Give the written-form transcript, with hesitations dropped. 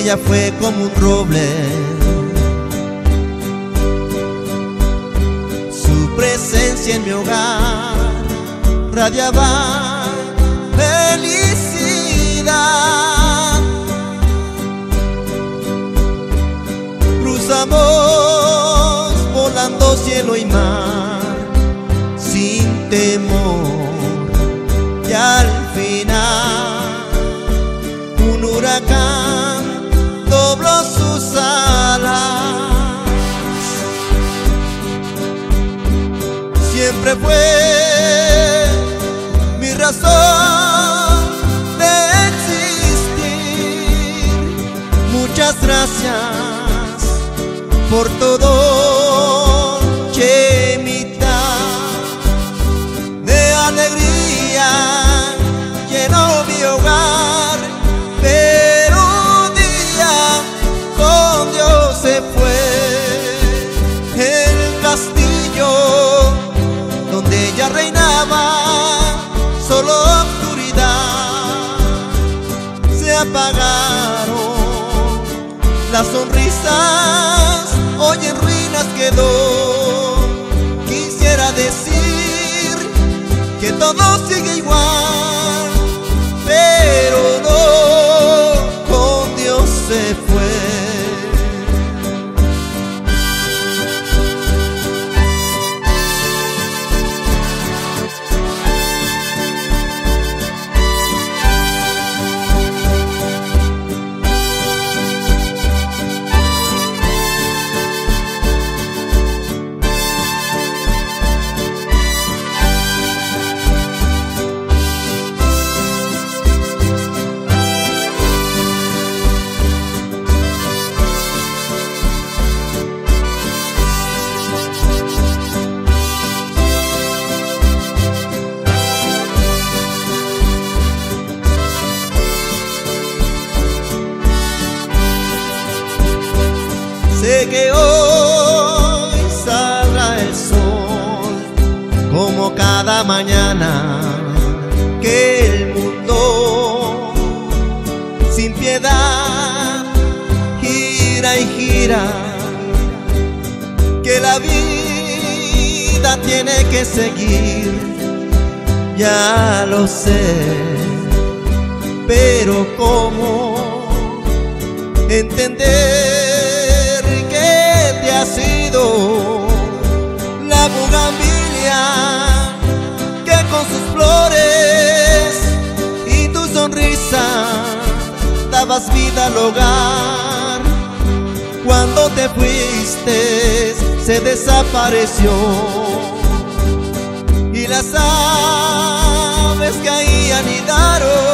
ella fue como un roble. Su presencia en mi hogar radiaba felicidad. Cruzamos volando cielo y mar sin temor, y al final un huracán dobló sus alas. Siempre fue mi razón de existir. Muchas gracias por todo, Chemita. De alegría llenó mi hogar, pero un día con Dios se fue. El castillo donde ella reinaba, solo oscuridad. Se apagaron las sonrisas, hoy en ruinas quedó. Quisiera decir que todo sigue igual, pero no, con Dios se fue. Sé que hoy saldrá el sol, como cada mañana, que el mundo sin piedad gira y gira, que la vida tiene que seguir. Ya lo sé, pero ¿cómo entender ha sido la bugambilia que con sus flores y tu sonrisa dabas vida al hogar? Cuando te fuiste se desapareció, y las aves que ahí anidaron